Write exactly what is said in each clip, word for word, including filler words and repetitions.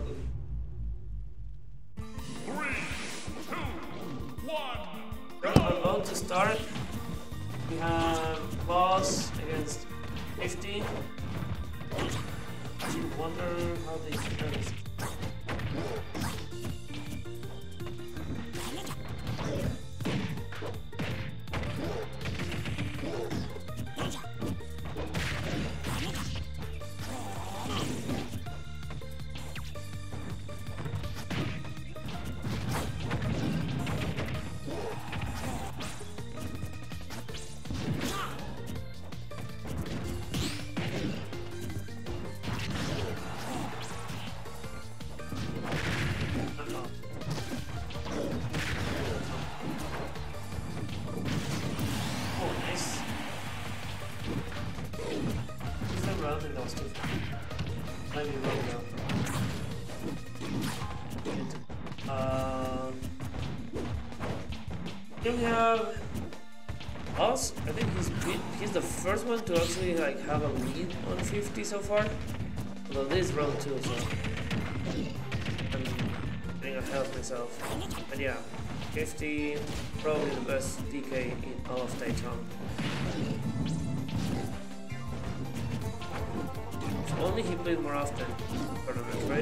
Three, two, one, We're about to start. We have boss against fifty. I wonder how they do this. We have us. I think he's he's the first one to actually like have a lead on fifty so far. Although this is round two, so I'm getting ahead of myself. But yeah, fifty probably the best D K in all of Daytona. If only he played more often in tournaments, right?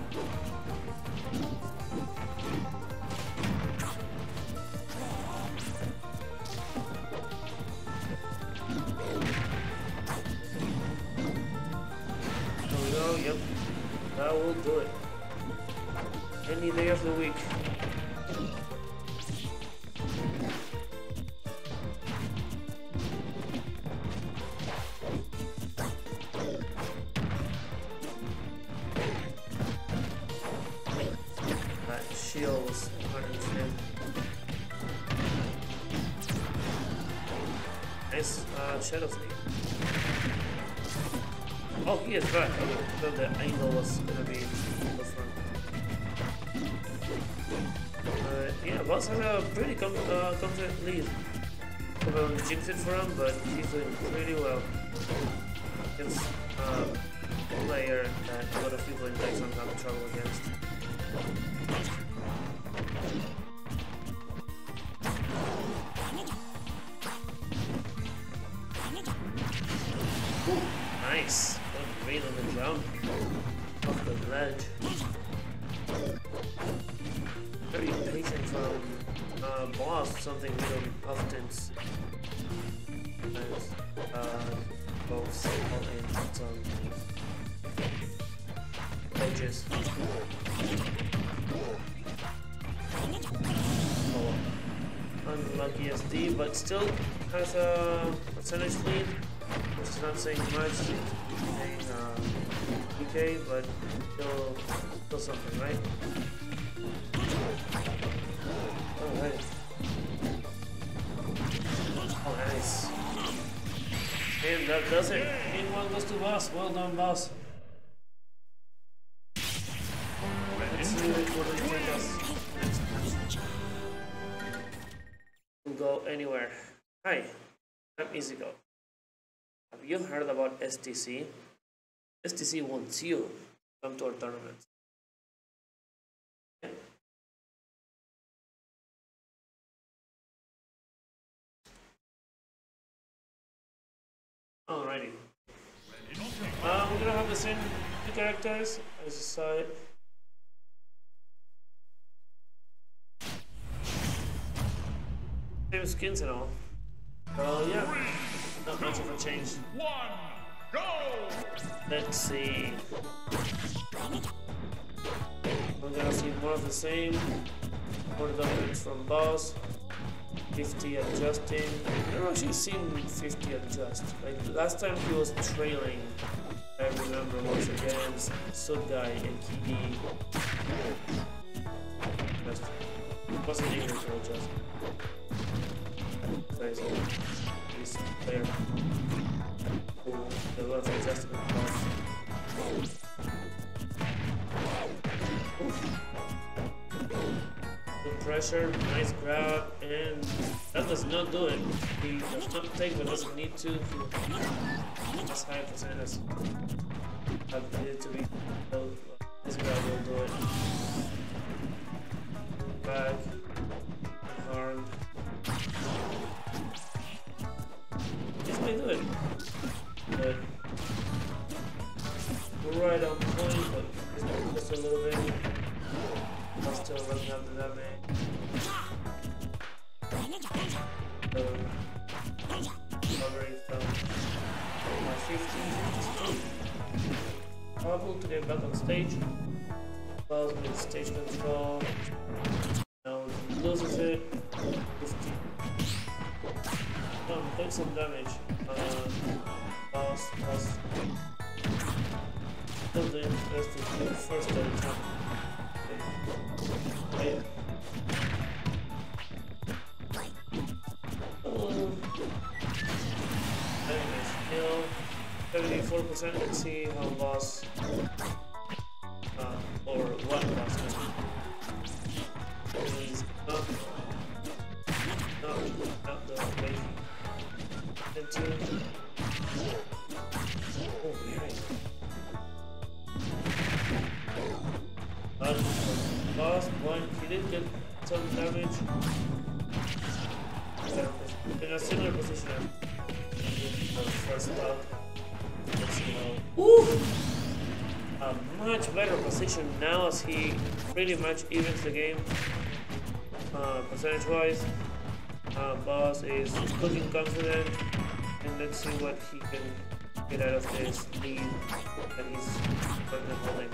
That will do it. Any day of the week. That shield was him. Nice uh, Shadow Sneak. Oh, he is back. I thought the angle was gonna be different. Uh, yeah, Boss has a pretty com uh, confident lead. I'm gonna jinx it for him, but he's doing pretty well. Against uh, a player that a lot of people in Daytona have trouble against. Ooh, nice. Great on the jump off the ledge. Very patient from uh, boss, something we don't often sometimes uh, both all in some edges. Oh, unlucky S D, but still has a percentage lead, which is not saying much. Saying uh, D K, but still, still something, right? Oh, right. Oh, nice. And that does it. Game one goes to boss. Well done, boss. Let's see what we take us. We'll go anywhere. Hi, I'm EasyGo. Have you heard about S T C? S T C wants you to come to our tournament. Yeah. Alrighty. Uh, we're gonna have the same two characters as you saw it. Same skins and all. So yeah, not much of a change. one, go! Let's see. We're gonna see more of the same. More dominance from boss. fifty adjusting. I've never actually seen fifty adjust. Like last time he was trailing. I remember was against Sud Guy and Kiki. Just wasn't able to adjust. Crazy. This player. Who a lot of adjustment. Good pressure, nice grab, and that does not do it. He does not take but doesn't need to. He has high percentage. That needed to be. This grab will do it. Back. Hard. This may do it. But right on point, but it's moving just a little bit. I'm still running up the damage. So, covering from my fifteen, fifty-two. Able to get back on stage. Balls with stage control. Now he loses it. fifty. Oh, take some damage. Uh, pass, pass. Still doing the best to do first every time. Okay. Oh. Very nice kill. seventy-four percent. Let's see how boss uh, or what boss can is not not not the way into oh very but boss one he did get some damage in a similar position as the first bout. Ooh! A much better position now as he pretty much evens the game uh, percentage wise. Uh, boss is looking confident, and let's see what he can get out of this lead that he's currently holding.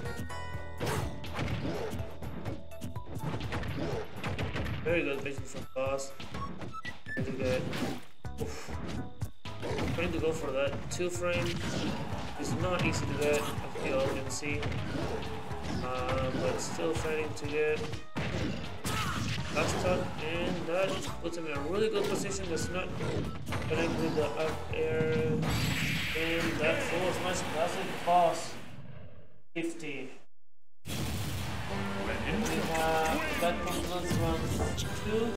Very good vision from boss. Really good. Oof. Trying to go for that two frame. It's not easy to get, as you all can see, uh, but still fighting to get last stop, and that puts him in a really good position. That's not connected with the up air, and that forward smash classic boss fifty. We have that concludes round two.